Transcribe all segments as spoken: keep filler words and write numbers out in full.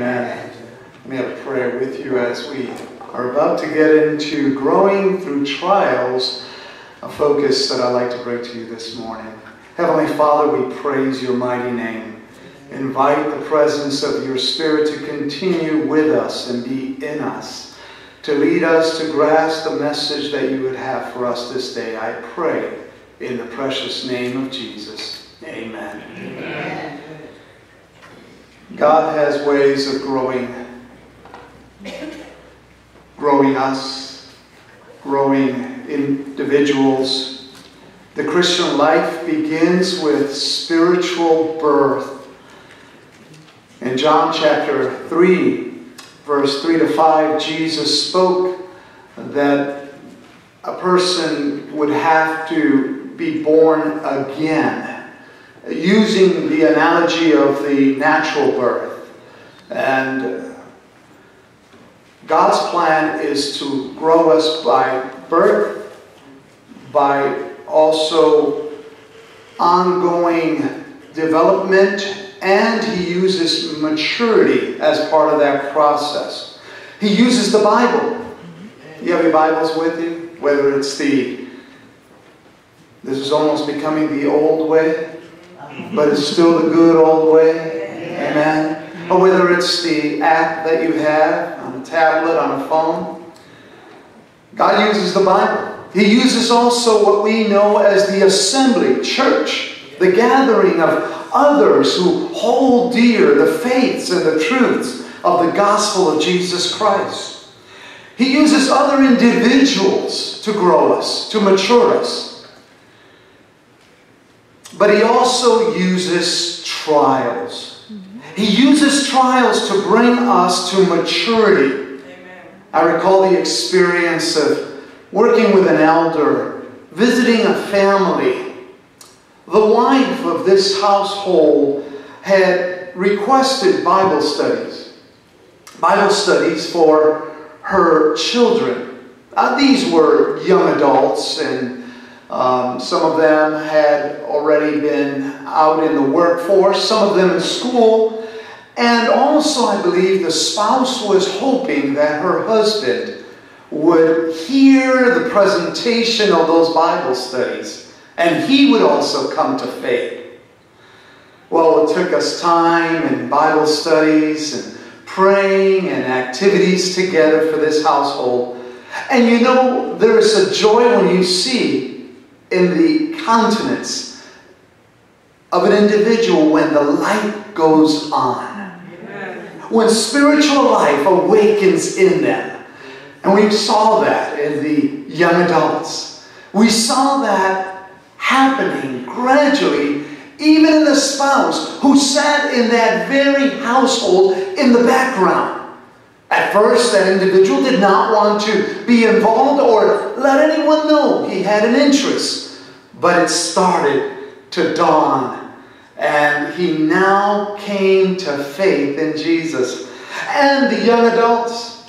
Amen. Let me have a prayer with you as we are about to get into growing through trials, a focus that I'd like to bring to you this morning. Heavenly Father, we praise your mighty name. Invite the presence of your Spirit to continue with us and be in us, to lead us to grasp the message that you would have for us this day. I pray in the precious name of Jesus. Amen. Amen. God has ways of growing, growing us, growing individuals. The Christian life begins with spiritual birth. In John chapter three, verse three to five, Jesus spoke that a person would have to be born again, using the analogy of the natural birth. And God's plan is to grow us by birth, by also ongoing development, and he uses maturity as part of that process. He uses the Bible. You have your Bibles with you? Whether it's the, this is almost becoming the old way, but it's still the good old way. Amen. Or whether it's the app that you have on a tablet, on a phone. God uses the Bible. He uses also what we know as the assembly, church, the gathering of others who hold dear the faiths and the truths of the gospel of Jesus Christ. He uses other individuals to grow us, to mature us. But he also uses trials. He uses trials to bring us to maturity. Amen. I recall the experience of working with an elder, visiting a family. The wife of this household had requested Bible studies. Bible studies for her children. Uh, these were young adults, and Um, some of them had already been out in the workforce, some of them in school, and also I believe the spouse was hoping that her husband would hear the presentation of those Bible studies and he would also come to faith. Well, it took us time and Bible studies and praying and activities together for this household. And you know, there is a joy when you see in the countenance of an individual when the light goes on. Amen. When spiritual life awakens in them. And we saw that in the young adults. We saw that happening gradually, even in the spouse who sat in that very household in the background. At first, that individual did not want to be involved or let anyone know he had an interest. But it started to dawn. And he now came to faith in Jesus. And the young adults,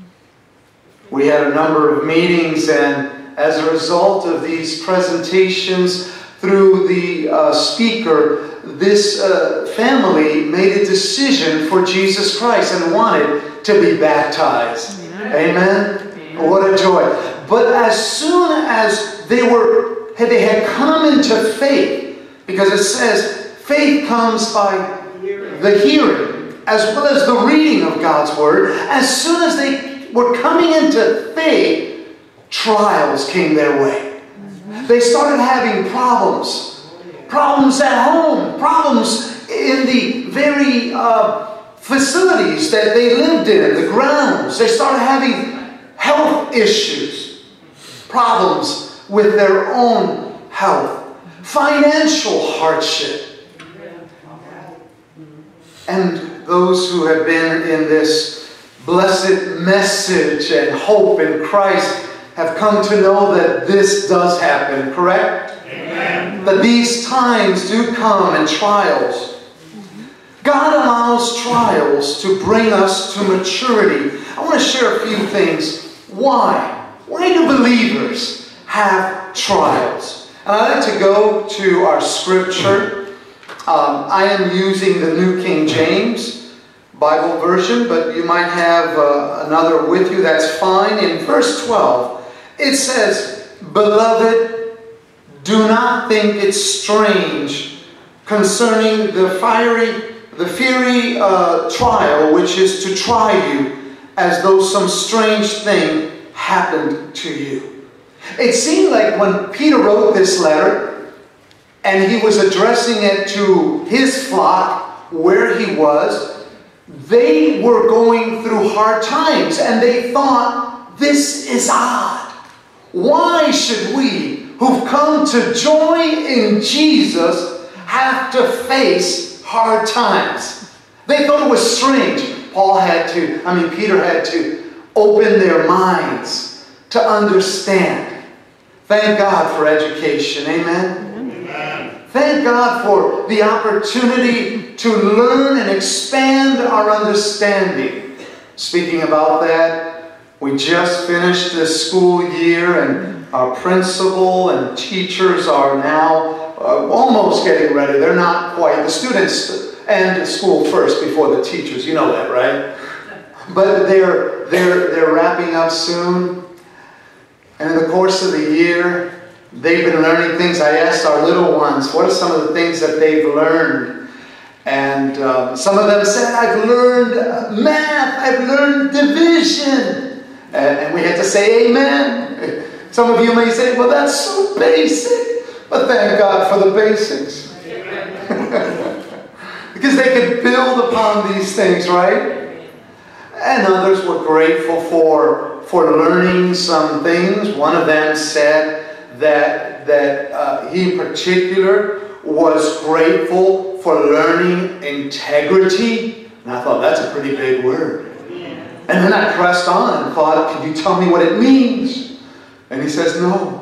we had a number of meetings, and as a result of these presentations through the uh, speaker, this uh, family made a decision for Jesus Christ and wanted to be baptized. Amen. Amen? Amen. What a joy. But as soon as they were, they had come into faith, because it says faith comes by the hearing as well as the reading of God's Word. As soon as they were coming into faith, trials came their way. They started having problems. Problems at home. Problems in the very uh, facilities that they lived in, the grounds. They started having health issues. Problems with their own health. Financial hardship. And those who have been in this blessed message and hope in Christ have come to know that this does happen, correct? Amen. That these times do come and trials. God allows trials to bring us to maturity. I want to share a few things. Why? Why do believers have trials? And I'd like to go to our scripture. Um, I am using the New King James, Bible version, but you might have uh, another with you. That's fine. In verse twelve, it says, "Beloved, do not think it strange concerning the fiery, the fiery uh, trial which is to try you, as though some strange thing happened to you." It seemed like when Peter wrote this letter, and he was addressing it to his flock where he was, they were going through hard times, and they thought, this is odd. Why should we, who've come to join in Jesus, have to face hard times? They thought it was strange. Paul had to, I mean, Peter had to open their minds to understand. Thank God for education. Amen? Amen. Thank God for the opportunity to learn and expand our understanding. Speaking about that, we just finished this school year, and our principal and teachers are now uh, almost getting ready. They're not quite. The students end school first before the teachers. You know that, right? But they're, they're, they're wrapping up soon. And in the course of the year, they've been learning things. I asked our little ones, what are some of the things that they've learned? And um, some of them said, I've learned math, I've learned division. And, and we had to say amen. Some of you may say, well, that's so basic. But thank God for the basics. Because they could build upon these things, right? And others were grateful for, for learning some things. One of them said that, that uh, he in particular was grateful for learning integrity. And I thought, that's a pretty big word. And then I pressed on and thought, can you tell me what it means? And he says, no.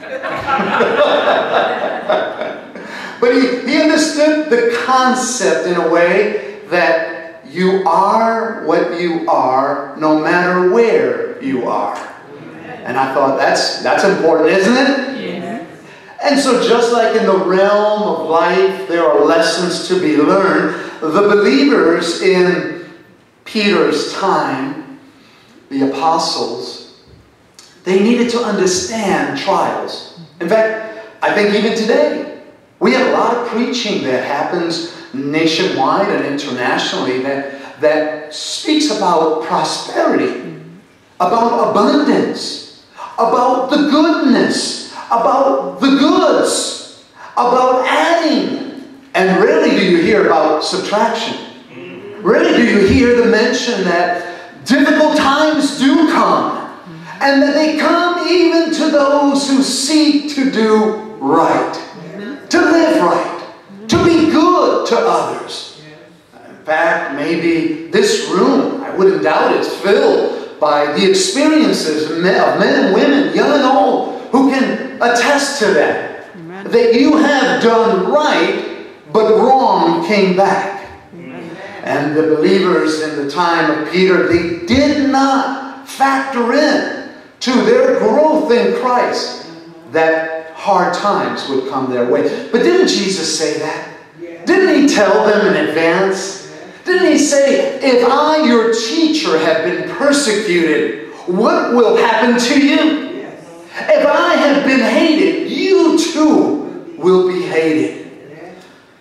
But he, he understood the concept in a way that you are what you are no matter where you are. And I thought, that's, that's important, isn't it? Yeah. And so just like in the realm of life, there are lessons to be learned. The believers in Peter's time, the apostles, they needed to understand trials. In fact, I think even today, we have a lot of preaching that happens nationwide and internationally that, that speaks about prosperity, about abundance, about the goodness, about the goods, about adding. And rarely do you hear about subtraction. Rarely do you hear the mention that difficult times do come, and that they come even to those who seek to do right, to live right, to be good to others. In fact, maybe this room, I wouldn't doubt it's filled by the experiences of men and women, young and old, who can attest to that. Amen. That you have done right, but wrong came back. Amen. And the believers in the time of Peter, they did not factor in to their growth in Christ that hard times would come their way. But didn't Jesus say that? Yeah. Didn't he tell them in advance? Yeah. Didn't he say, if I, your teacher, have been persecuted, what will happen to you? Yes. If I have been hated, you too will be hated. Yeah.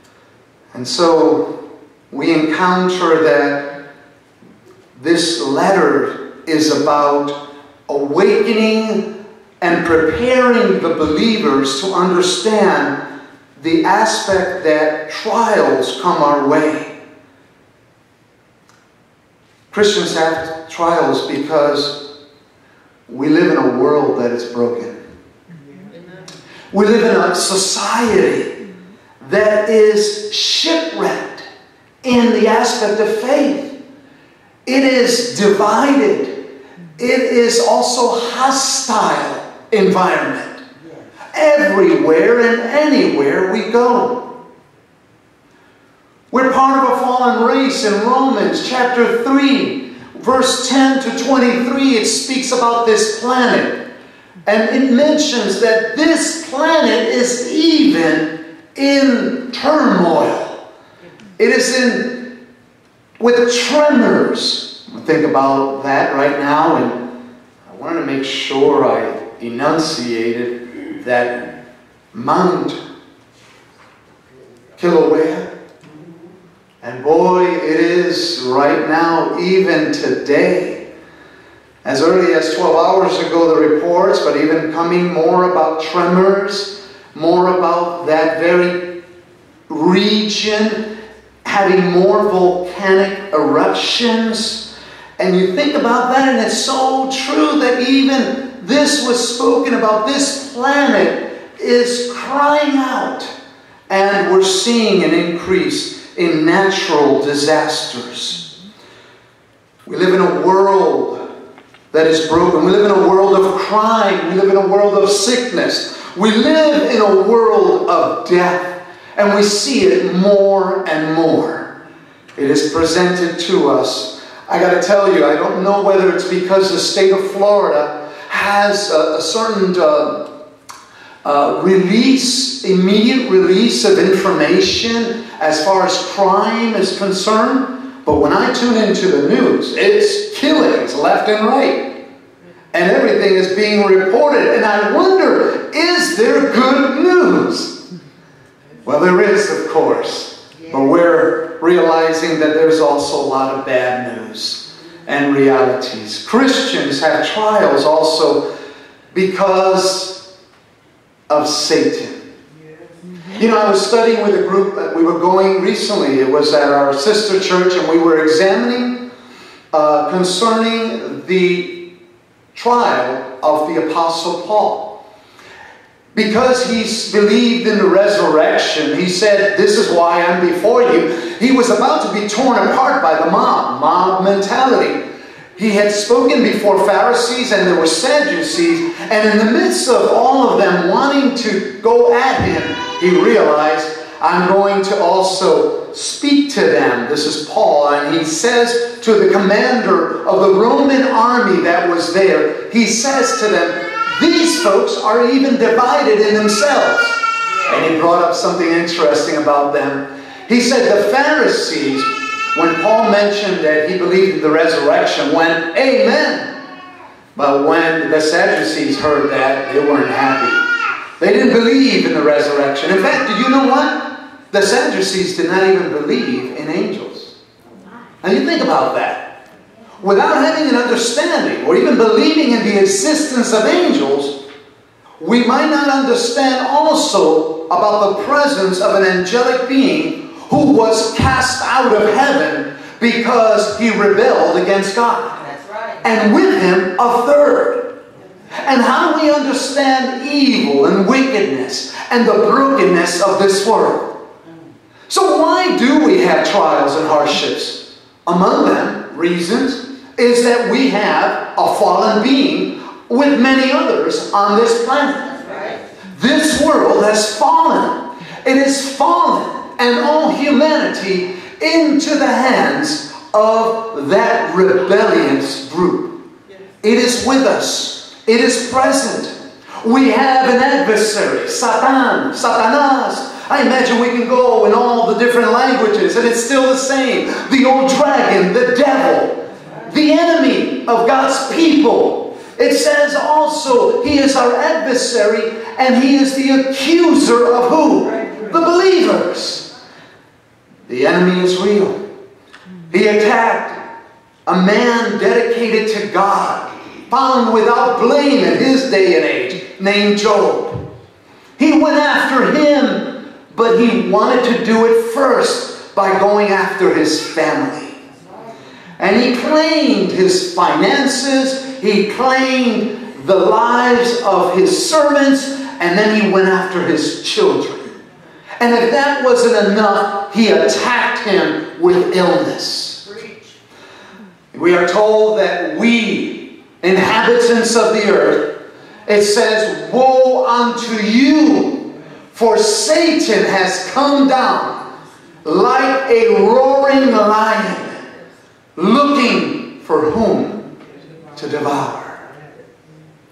And so we encounter that this letter is about awakening and preparing the believers to understand the aspect that trials come our way. Christians have trials because we live in a world that is broken. We live in a society that is shipwrecked in the aspect of faith. It is divided. It is also hostile environment. Everywhere and anywhere we go. We're part of a fallen race. In Romans chapter three, verse ten to twenty-three, it speaks about this planet. And it mentions that this planet is even in turmoil. It is in with tremors. I think about that right now, and I wanted to make sure I enunciated that Mount Kilauea. And boy, it is right now, even today. As early as twelve hours ago, the reports, but even coming more about tremors, more about that very region having more volcanic eruptions. And you think about that, and it's so true that even this was spoken about. This planet is crying out, and we're seeing an increase in natural disasters. We live in a world that is broken. We live in a world of crime. We live in a world of sickness. We live in a world of death. And we see it more and more. It is presented to us. I got to tell you, I don't know whether it's because the state of Florida has a, a certain uh, uh, release, immediate release of information as far as crime is concerned. But when I tune into the news, it's killings left and right. And everything is being reported. And I wonder, is there good news? Well, there is, of course. But we're realizing that there's also a lot of bad news and realities. Christians have trials also because of Satan. You know, I was studying with a group that we were going recently. It was at our sister church, and we were examining uh, concerning the trial of the Apostle Paul. Because he believed in the resurrection, he said, "This is why I'm before you." He was about to be torn apart by the mob, mob mentality. He had spoken before Pharisees and there were Sadducees, and in the midst of all of them wanting to go at him, he realized, I'm going to also speak to them. This is Paul, and he says to the commander of the Roman army that was there, he says to them, these folks are even divided in themselves. And he brought up something interesting about them. He said the Pharisees, when Paul mentioned that he believed in the resurrection, went, amen. But when the Sadducees heard that, they weren't happy. They didn't believe in the resurrection. In fact, did you know what? The Sadducees did not even believe in angels. Now you think about that. Without having an understanding or even believing in the existence of angels, we might not understand also about the presence of an angelic being who was cast out of heaven because he rebelled against God. That's right. And with him, a third. And how do we understand evil and wickedness and the brokenness of this world? So why do we have trials and hardships? Among them, reasons, is that we have a fallen being with many others on this planet. That's right. This world has fallen. It has fallen. And all humanity into the hands of that rebellious group. It is with us. It is present. We have an adversary, Satan, Satanas. I imagine we can go in all the different languages and it's still the same. The old dragon, the devil, the enemy of God's people. It says also he is our adversary and he is the accuser of who? The believers. The enemy is real. He attacked a man dedicated to God, found without blame in his day and age, named Job. He went after him, but he wanted to do it first by going after his family. And he claimed his finances, he claimed the lives of his servants, and then he went after his children. And if that wasn't enough, he attacked him with illness. We are told that we, inhabitants of the earth, it says, woe unto you, for Satan has come down like a roaring lion, looking for whom to devour.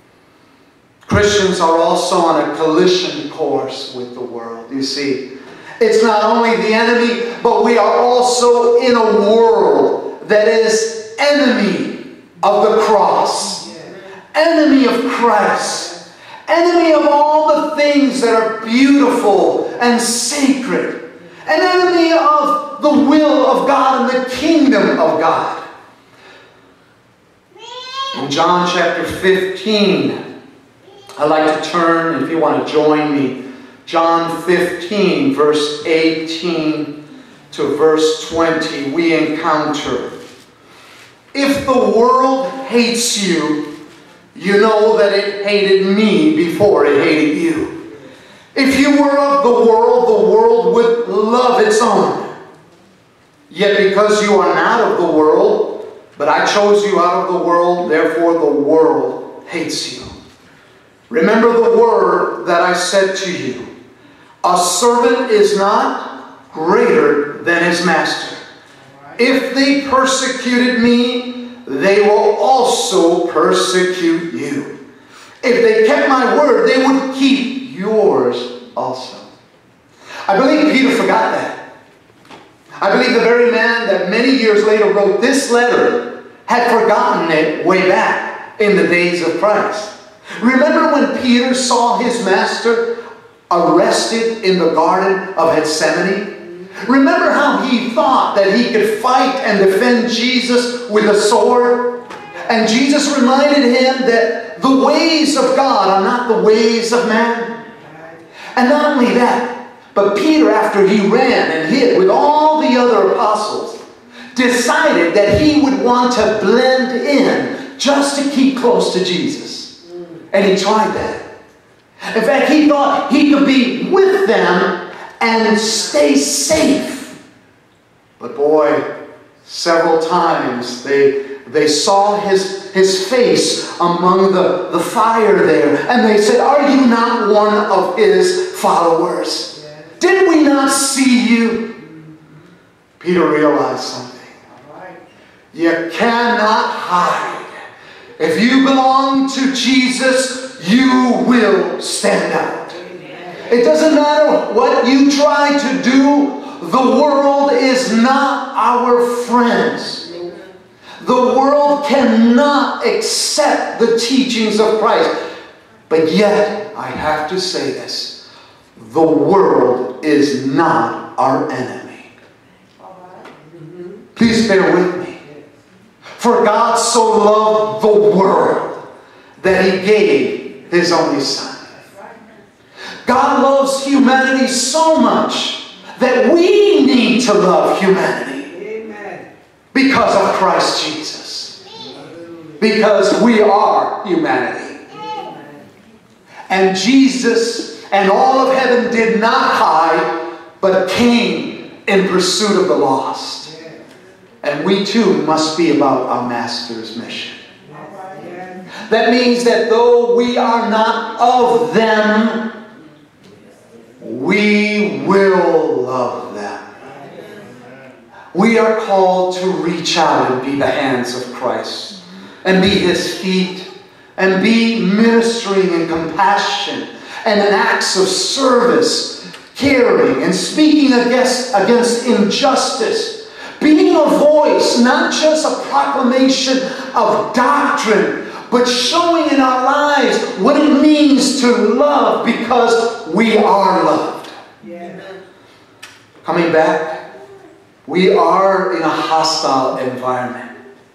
Christians are also on a collision course with the world, you see. It's not only the enemy, but we are also in a world that is enemy of the cross, enemy of Christ, enemy of all the things that are beautiful and sacred, an enemy of the will of God and the kingdom of God. In John chapter fifteen, I'd like to turn, if you want to join me, John fifteen, verse eighteen to verse twenty, we encounter, if the world hates you, you know that it hated me before it hated you. If you were of the world, the world would love its own. Yet because you are not of the world, but I chose you out of the world, therefore the world hates you. Remember the word that I said to you. A servant is not greater than his master. If they persecuted me, they will also persecute you. If they kept my word, they would keep yours also. I believe Peter forgot that. I believe the very man that many years later wrote this letter had forgotten it way back in the days of Christ. Remember when Peter saw his master arrested in the Garden of Gethsemane? Remember how he thought that he could fight and defend Jesus with a sword? And Jesus reminded him that the ways of God are not the ways of man. And not only that, but Peter, after he ran and hid with all the other apostles, decided that he would want to blend in just to keep close to Jesus. And he tried that. In fact, he thought he could be with them and stay safe. But boy, several times they, they saw his, his face among the, the fire there. And they said, "Are you not one of his followers? Did we not see you?" Peter realized something. You cannot hide. If you belong to Jesus, you will stand out. It doesn't matter what you try to do. The world is not our friends. The world cannot accept the teachings of Christ. But yet, I have to say this. The world is not our enemy. Please bear with me. For God so loved the world that He gave His only Son. God loves humanity so much that we need to love humanity. Because of Christ Jesus. Because we are humanity. And Jesus and all of heaven did not hide, but came in pursuit of the lost. And we too must be about our Master's mission. That means that though we are not of them, we will love them. We are called to reach out and be the hands of Christ, and be His feet, and be ministering in compassion and in acts of service, caring and speaking against, against injustice. Being a voice, not just a proclamation of doctrine, but showing in our lives what it means to love because we are loved. Yeah. Coming back, we are in a hostile environment.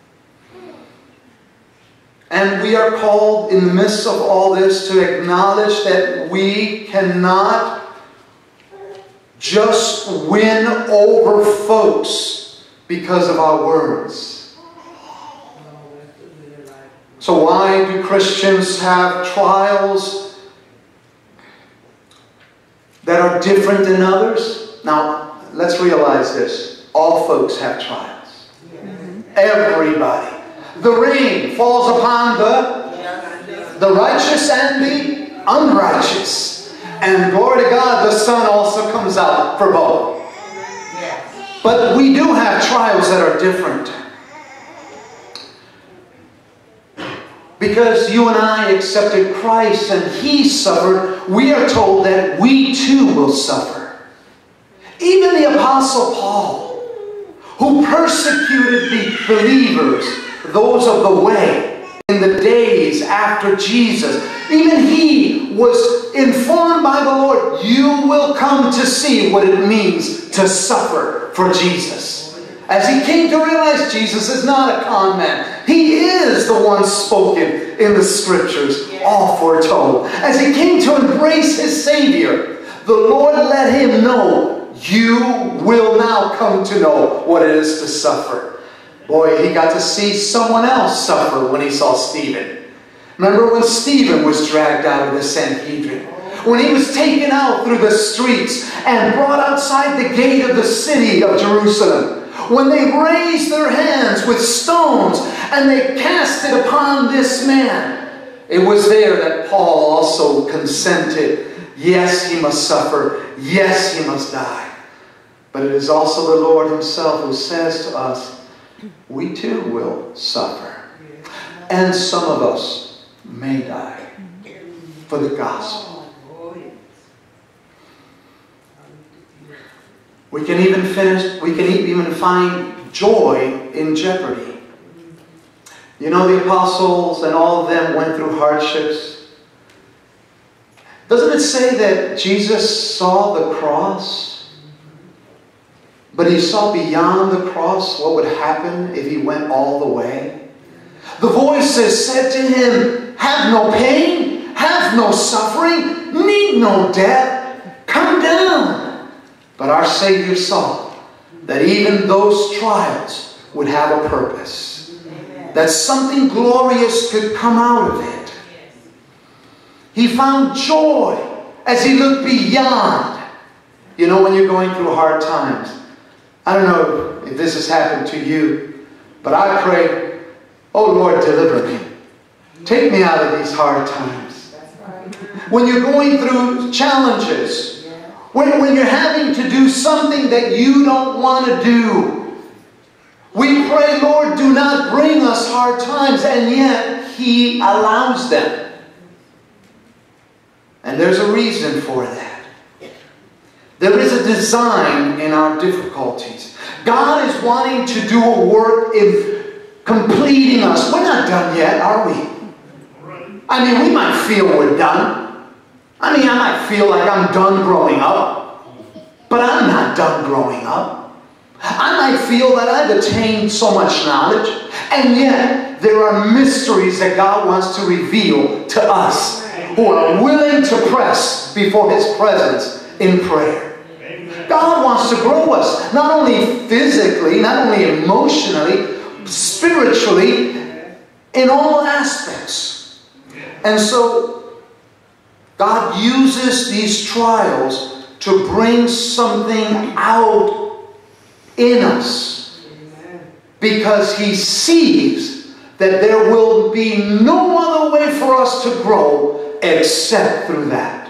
And we are called in the midst of all this to acknowledge that we cannot just win over folks because of our words. So why do Christians have trials that are different than others? Now, let's realize this. All folks have trials. Everybody. The rain falls upon the, the righteous and the unrighteous. And glory to God, the sun also comes out for both. But we do have trials that are different. Because you and I accepted Christ and He suffered, we are told that we too will suffer. Even the Apostle Paul, who persecuted the believers, those of the way, in the days after Jesus, even he was informed by the Lord, you will come to see what it means to suffer for Jesus. As he came to realize Jesus is not a con man. He is the one spoken in the Scriptures, all foretold. As he came to embrace his Savior, the Lord let him know, you will now come to know what it is to suffer. Boy, he got to see someone else suffer when he saw Stephen. Remember when Stephen was dragged out of the Sanhedrin? When he was taken out through the streets and brought outside the gate of the city of Jerusalem. When they raised their hands with stones and they cast it upon this man. It was there that Paul also consented. Yes, he must suffer. Yes, he must die. But it is also the Lord himself who says to us, we too will suffer. And some of us may die for the gospel. We can even finish, we can even find joy in jeopardy. You know, the apostles and all of them went through hardships. Doesn't it say that Jesus saw the cross? But he saw beyond the cross what would happen if he went all the way. The voices said to him, have no pain, have no suffering, need no death, come down. But our Savior saw that even those trials would have a purpose. Amen. That something glorious could come out of it. He found joy as he looked beyond. You know, when you're going through hard times. I don't know if this has happened to you, but I pray, oh Lord, deliver me. Take me out of these hard times. When you're going through challenges, When, when you're having to do something that you don't want to do, we pray, Lord, do not bring us hard times, and yet he allows them. And there's a reason for that. There is a design in our difficulties. God is wanting to do a work in completing us. We're not done yet, are we? I mean, we might feel we're done. I mean, I might feel like I'm done growing up, but I'm not done growing up. I might feel that I've attained so much knowledge, and yet there are mysteries that God wants to reveal to us who are willing to press before his presence in prayer. God wants to grow us, not only physically, not only emotionally, spiritually, in all aspects. And so God uses these trials to bring something out in us. Because he sees that there will be no other way for us to grow except through that.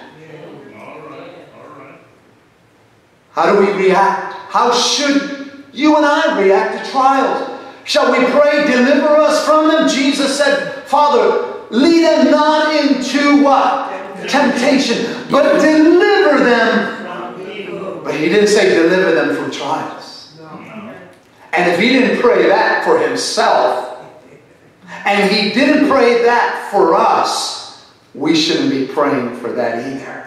How do we react? How should you and I react to trials? Shall we pray, deliver us from them? Jesus said, Father, lead them not into what? Temptation, but deliver them from evil. But he didn't say deliver them from trials. And if he didn't pray that for himself, and he didn't pray that for us, we shouldn't be praying for that either.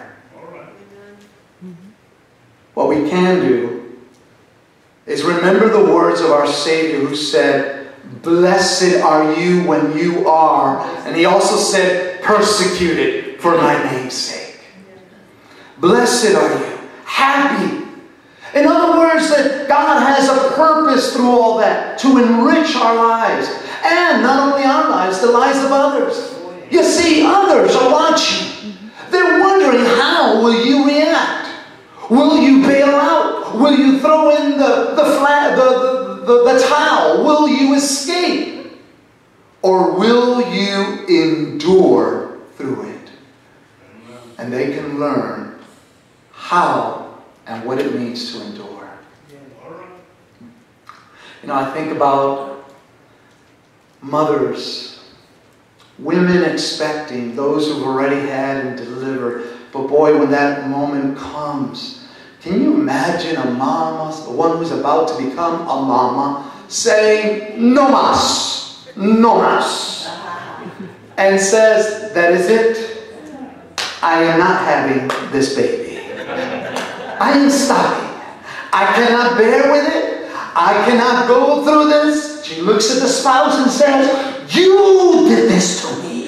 What we can do is remember the words of our Savior who said, blessed are you when you are. And he also said, persecuted for my name's sake. Blessed are you. Happy. In other words, that God has a purpose through all that to enrich our lives. And not only our lives, the lives of others. You see, others are watching. They're wondering, how will you react? Will you bail out? Will you throw in the, the, flag, the, the, the, the towel? Will you escape? Or will you endure through it? And they can learn how and what it means to endure. You know, I think about mothers, women expecting, those who've already had and delivered. But boy, when that moment comes, Can you imagine a mama, the one who's about to become a mama, saying, no mas, no mas, and says, that is it. I am not having this baby. I am stopping. I cannot bear with it. I cannot go through this. She looks at the spouse and says, you did this to me.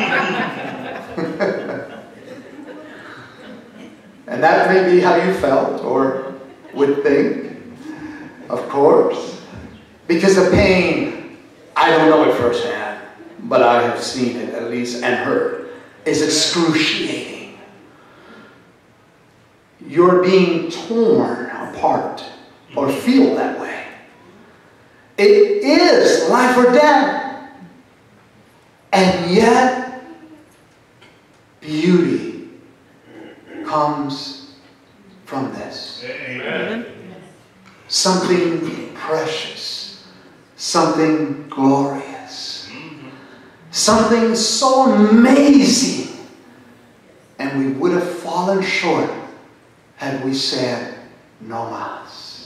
And that may be how you felt or would think, of course. Because the pain, I don't know it firsthand, but I have seen it at least and heard, is excruciating. You're being torn apart or feel that way. It is life or death. And yet, beauty comes from this. Amen. Something precious, something glorious, something so amazing, and we would have fallen short had we said no mas.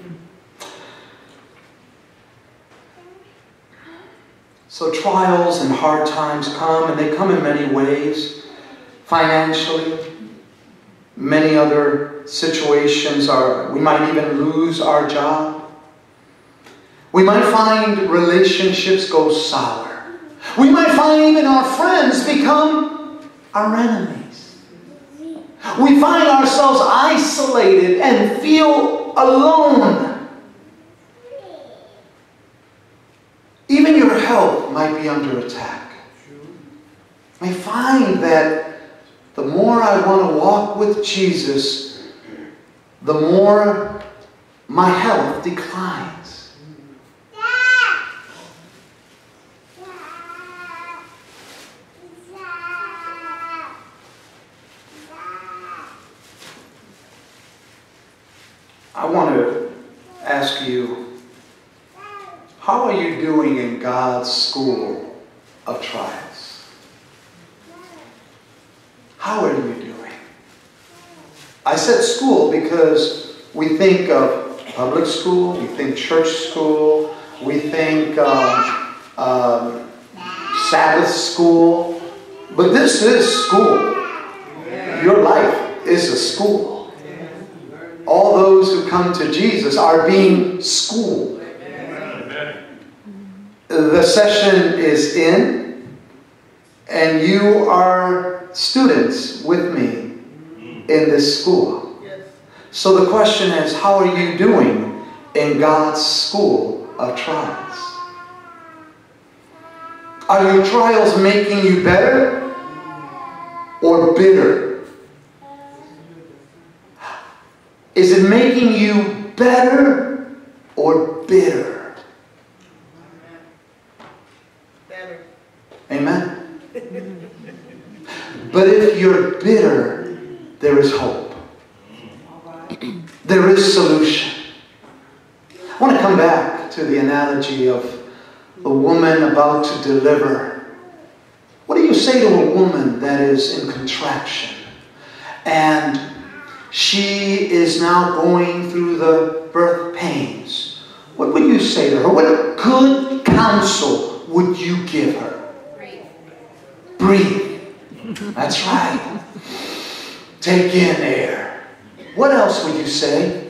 So trials and hard times come, and they come in many ways. Financially, many other situations are, we might even lose our job. We might find relationships go sour. We might find even our friends become our enemies. We find ourselves isolated and feel alone. Even your health might be under attack. You may find that the more I want to walk with Jesus, the more my health declines. I want to ask you, how are you doing in God's school of trials? How are you doing? I said school because we think of public school, we think church school, we think um, um, Sabbath school, but this is school. Your life is a school. All those who come to Jesus are being schooled. The session is in, and you are students with me in this school. So the question is, how are you doing in God's school of trials? Are your trials making you better or bitter? Is it making you better or bitter? Better. Amen. But if you're bitter, there is hope. There is solution. I want to come back to the analogy of a woman about to deliver. What do you say to a woman that is in contraction and she is now going through the birth pains? What would you say to her? What good counsel would you give her? Breathe. Breathe. That's right. Take in air. What else would you say?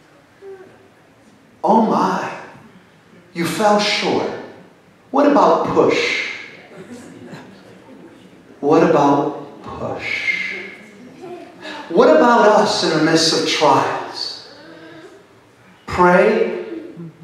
Oh my, you fell short. What about push? What about push? What about us in the midst of trials? Pray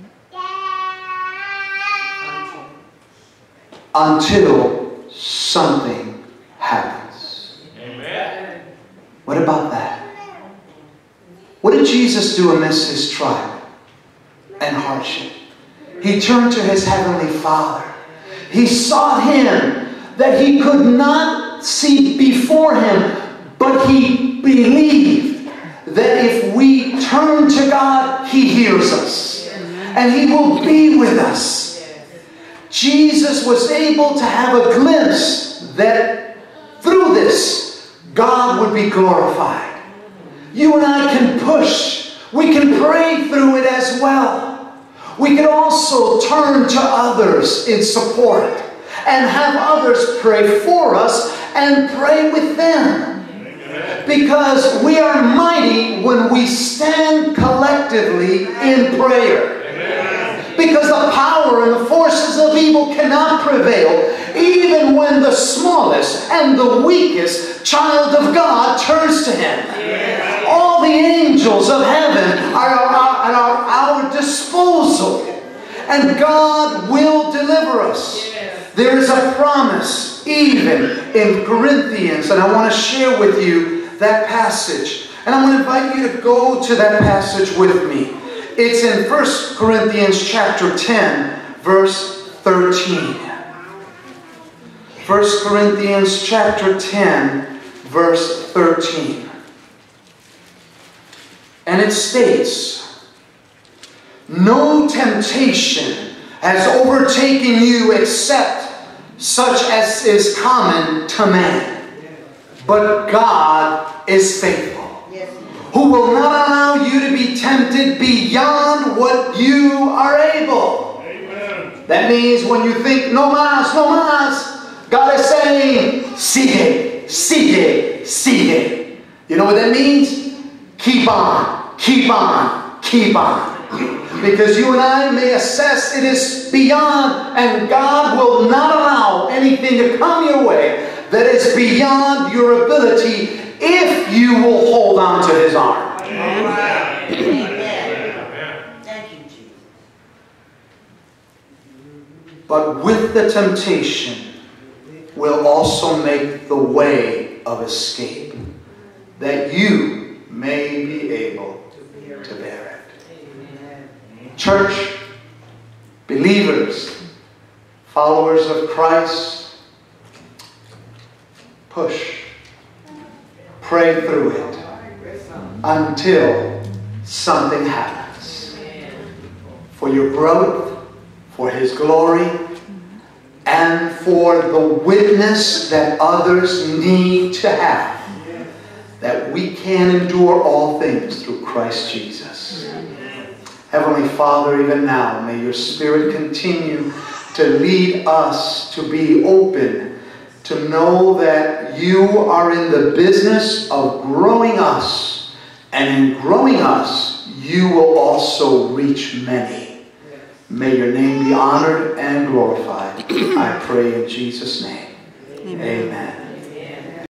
until something happens. Amen. What about that? What did Jesus do amidst his trial and hardship? He turned to his heavenly Father. He sought him that he could not see before him, but he believed that if we turn to God, he hears us. And he will be with us. Jesus was able to have a glimpse that through this, God would be glorified. you and I can push. We can pray through it as well. We can also turn to others in support and have others pray for us and pray with them. Amen. Because we are mighty when we stand collectively in prayer. Amen. Because the power and the forces of evil cannot prevail, even when the smallest and the weakest child of God turns to Him. Amen. All the angels of heaven are at our, our disposal, and God will deliver us. There is a promise even in Corinthians, and I want to share with you that passage. And I want to invite you to go to that passage with me. It's in First Corinthians chapter ten, verse thirteen. First Corinthians chapter ten, verse thirteen. And it states, "No temptation has overtaken you except such as is common to man. But God is faithful, who will not allow you to be tempted beyond what you are able." Amen. That means when you think, no más, no más, God is saying, sigue, sigue, sigue. You know what that means? Keep on, keep on, keep on. Because you and I may assess it is beyond, and God will not allow anything to come your way that is beyond your ability if you will hold on to His arm. Amen. Amen. Thank you, Jesus. But with the temptation will also make the way of escape, that you may be able to bear it. Church, believers, followers of Christ, push, pray through it until something happens. For your growth, for His glory, and for the witness that others need to have, that we can endure all things through Christ Jesus. Heavenly Father, even now, may your Spirit continue to lead us to be open, to know that you are in the business of growing us, and in growing us, you will also reach many. May your name be honored and glorified. I pray in Jesus' name. Amen. Amen.